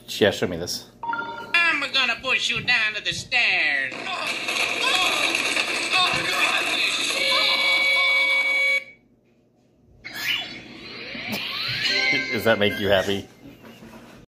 Yeah, show me this. I'm gonna push you down to the stairs. Does that make you happy?